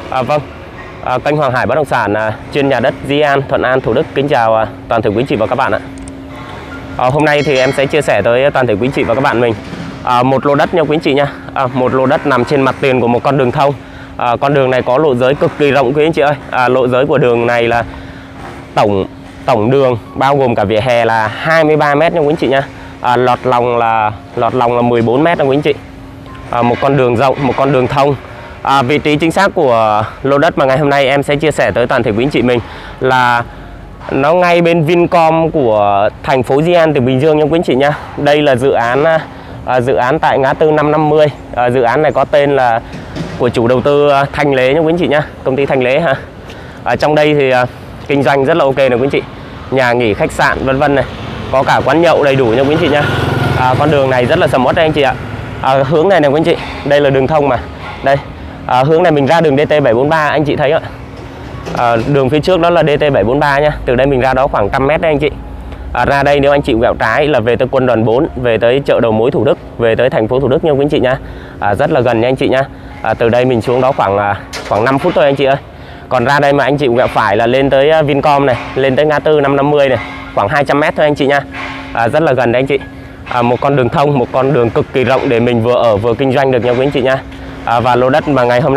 Vâng, kênh Hoàng Hải Bất động sản chuyên nhà đất Di An, Thuận An, Thủ Đức kính chào toàn thể quý chị và các bạn ạ. Hôm nay thì em sẽ chia sẻ tới toàn thể quý chị và các bạn mình một lô đất nha quý anh chị nha. Một lô đất nằm trên mặt tiền của một con đường thông. Con đường này có lộ giới cực kỳ rộng quý anh chị ơi. Lộ giới của đường này là tổng đường bao gồm cả vỉa hè là 23 m nha quý anh chị nha. Lọt lòng là 14 m nha quý anh chị. Một con đường rộng, một con đường thông. Vị trí chính xác của lô đất mà ngày hôm nay em sẽ chia sẻ tới toàn thể quý anh chị mình là nó ngay bên Vincom của thành phố Di An, tỉnh Bình Dương nha quý anh chị nha. Đây là dự án tại ngã tư 550. Dự án này có tên là của chủ đầu tư Thanh Lế nha quý anh chị nha, công ty Thanh Lế ha. Trong đây thì kinh doanh rất là ok này quý anh chị, nhà nghỉ, khách sạn vân vân này, có cả quán nhậu đầy đủ nha quý anh chị nha. Con đường này rất là sầm uất đây anh chị ạ. Hướng này quý anh chị, đây là đường thông mà đây. Hướng này mình ra đường DT743 anh chị thấy ạ. Đường phía trước đó là DT743 nha. Từ đây mình ra đó khoảng 100 m đấy anh chị. Ra đây nếu anh chị quẹo trái là về tới quân đoàn 4, về tới chợ đầu mối Thủ Đức, về tới thành phố Thủ Đức nha quý anh chị nha. Rất là gần nha anh chị nha. Từ đây mình xuống đó khoảng 5 phút thôi anh chị ơi. Còn ra đây mà anh chị quẹo phải là lên tới Vincom này, lên tới ngã tư 550 này, khoảng 200 m thôi anh chị nha. Rất là gần đấy anh chị. Một con đường thông, một con đường cực kỳ rộng để mình vừa ở vừa kinh doanh được nha quý anh chị nha. Và lô đất mà ngày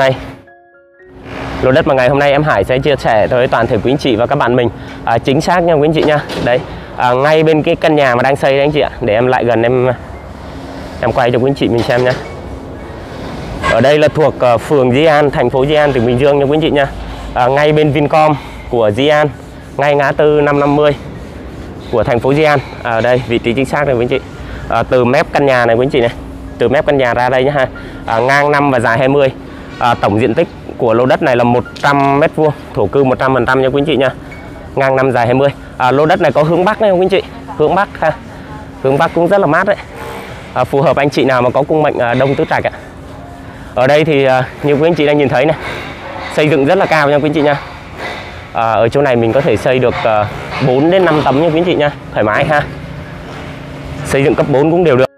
hôm nay em Hải sẽ chia sẻ tới toàn thể quý anh chị và các bạn mình chính xác nha quý anh chị nha. Đấy, ngay bên cái căn nhà mà đang xây đấy anh chị ạ. Để em lại gần em quay cho quý anh chị mình xem nha. Ở đây là thuộc phường Di An, thành phố Di An, tỉnh Bình Dương nha quý anh chị nha. Ngay bên Vincom của Di An, ngay ngã tư 550 của thành phố Di An. Đây vị trí chính xác này quý anh chị. Từ mép căn nhà này quý anh chị này, từ mép căn nhà ra đây nhá ha. Ngang 5 và dài 20. Tổng diện tích của lô đất này là 100 m², thổ cư 100% nha quý anh chị nha. Ngang 5 dài 20. Lô đất này có hướng Bắc này quý anh chị, hướng Bắc ha. Hướng Bắc cũng rất là mát đấy. Phù hợp anh chị nào mà có cung mệnh đông tứ trạch ạ. Ở đây thì như quý anh chị đang nhìn thấy này, xây dựng rất là cao nha quý anh chị nha. Ở chỗ này mình có thể xây được 4 đến 5 tấm nha quý anh chị nha, thoải mái ha. Xây dựng cấp 4 cũng đều được.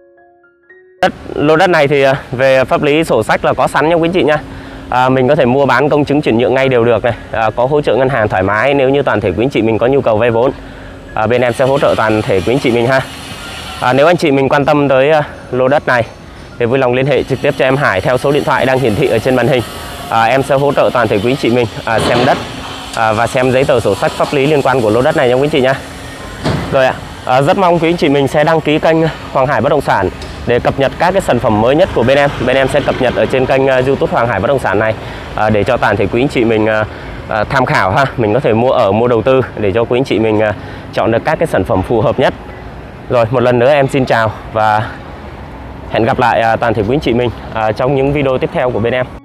Lô đất này thì về pháp lý sổ sách là có sẵn nha quý anh chị nha. Mình có thể mua bán công chứng chuyển nhượng ngay đều được này. Có hỗ trợ ngân hàng thoải mái nếu như toàn thể quý anh chị mình có nhu cầu vay vốn. Bên em sẽ hỗ trợ toàn thể quý anh chị mình ha. Nếu anh chị mình quan tâm tới lô đất này thì vui lòng liên hệ trực tiếp cho em Hải theo số điện thoại đang hiển thị ở trên màn hình. Em sẽ hỗ trợ toàn thể quý anh chị mình xem đất và xem giấy tờ sổ sách pháp lý liên quan của lô đất này nha quý anh chị nha. Rồi ạ. Rất mong quý anh chị mình sẽ đăng ký kênh Hoàng Hải Bất động sản để cập nhật các cái sản phẩm mới nhất của bên em. Bên em sẽ cập nhật ở trên kênh YouTube Hoàng Hải Bất động sản này để cho toàn thể quý anh chị mình tham khảo ha. Mình có thể mua đầu tư để cho quý anh chị mình chọn được các cái sản phẩm phù hợp nhất. Rồi một lần nữa em xin chào và hẹn gặp lại toàn thể quý anh chị mình trong những video tiếp theo của bên em.